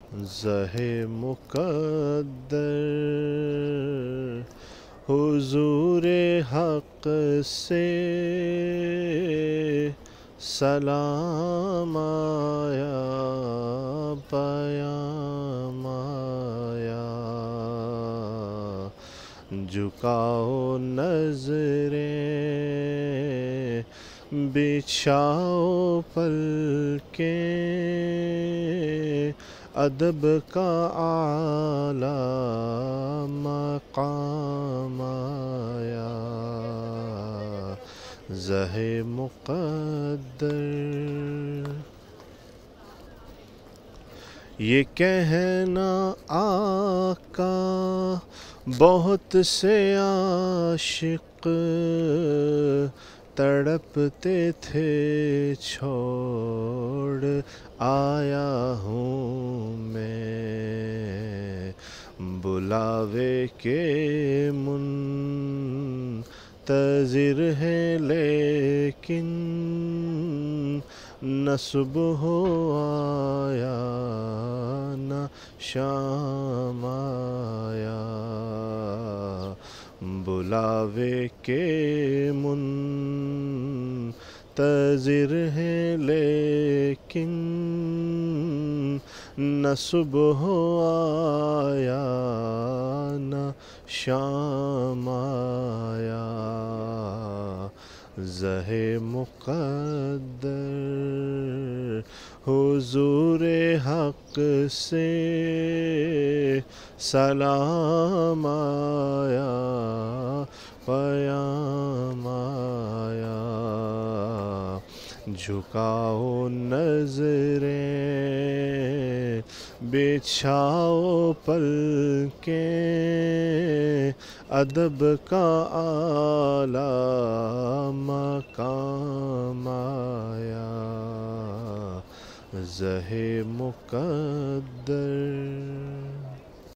زہے مقدر حضور حق سے سلام آیا، پیام آیا، جھکاؤ نظریں، بچھاؤ پلکیں، ادب کا اعلیٰ مقام آیا، زہے مقدر۔ یہ کہنا آقا بہت سے عاشق تڑپتے تھے، چھوڑ آیا ہوں میں، بلاوے کے منتظر ہیں لیکن نہ صبح آیا نہ شام آیا، بلاوے کے منتظر ہیں لیکن نہ صبح آیا نہ شام آیا، زہے مقدر حضور حق سے سلام آیا، پیام آیا، جھکاؤ نظریں، بچھاؤ پلکیں، ادب کا اعلیٰ مقام آیا، زہے مقدر۔